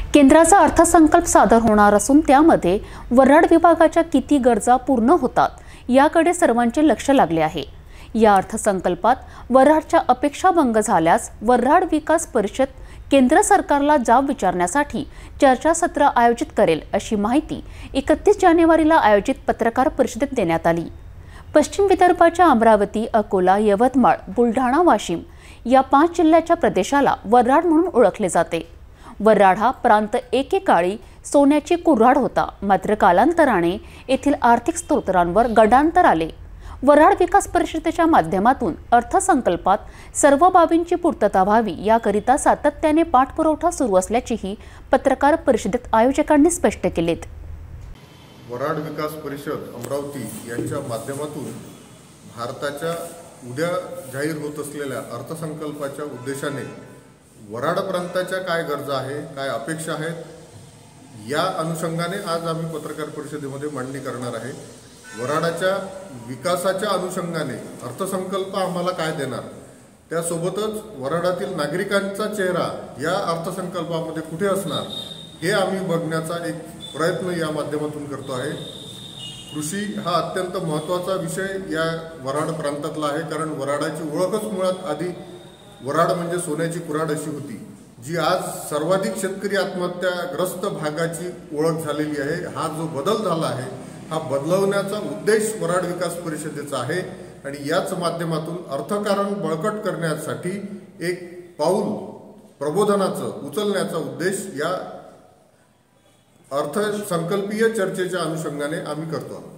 केंद्राचा अर्थसंकल्प सादर होणार असून त्यामध्ये वऱ्हाड विभागाच्या किती गरजा पूर्ण होतात याकडे सर्वांचे लक्ष लागले आहे। या अर्थसंकल्पात वऱ्हाडच्या अपेक्षा भंग झाल्यास वऱ्हाड विकास परिषद केंद्र सरकारला जाब विचारण्यासाठी चर्चासत्र आयोजित करेल अशी माहिती 31 जानेवारीला आयोजित पत्रकार परिषदेत देण्यात आली। पश्चिम विदर्भाच्या अमरावती, अकोला, यवतमाळ, बुलढाणा, वाशिम या 5 जिल्ह्याच्या प्रदेशाला वऱ्हाड म्हणून ओळखले जाते। वऱ्हाड हा प्रांत एकेकाळी सोन्याची कुऱ्हाड होता, मात्र कालांतराने येथील आर्थिक स्त्रोतांवर गंडांतर आले। वऱ्हाड विकास परिषदेच्या माध्यमातून अर्थसंकल्पात सर्व बाबींची पूर्तता व्हावी याकरिता सातत्याने पाठपुरावा सुरू असल्याचेही पत्रकार परिषदेत आयोजकांनी स्पष्ट केले। वऱ्हाड विकास परिषद अमरावती यांच्या माध्यमातून भारताच्या उद्या जाहीर होत असलेल्या अर्थसंकल्पाच्या उद्देशाने वऱ्हाड प्रांताच्या काय गरजा आहे, काय अपेक्षा आहेत, या अनुषंगाने आज आम्ही पत्रकार परिषदेमध्ये मांडणी करणार आहे। वऱ्हाडाच्या विकासाच्या अनुषंगाने अर्थसंकल्प आम्हाला काय देणार, त्यासोबतच वऱ्हाडातील नागरिकांचा चेहरा या अर्थसंकल्पामध्ये कुठे असणार हे आम्ही बघण्याचा एक प्रयत्न या माध्यमातून करतो आहे। कृषी हा अत्यंत महत्त्वाचा विषय या वऱ्हाड प्रांतातला आहे, कारण वऱ्हाडाची ओळखच मुळात आधी वऱ्हाड म्हणजे सोन्याची कुऱ्हाड अशी होती, जी आज सर्वाधिक शेतकरी आत्महत्याग्रस्त भागाची ओळख झालेली आहे। हा जो बदल झाला आहे, हा बदलवण्याचा उद्देश वऱ्हाड विकास परिषदेचा आहे आणि याच माध्यमातून अर्थकारण बळकट करण्यासाठी एक पाऊल प्रबोधनाचं उचलण्याचा उद्देश या अर्थसंकल्पीय चर्चेच्या अनुषंगाने आम्ही करतो आहोत।